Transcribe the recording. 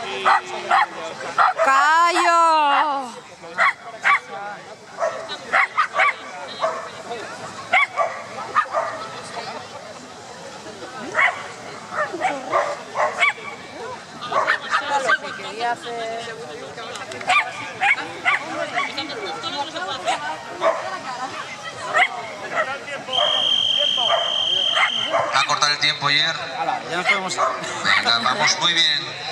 ¡Callo! A cortar el tiempo, Yer. Ya nos podemos ir. Venga, vamos muy bien.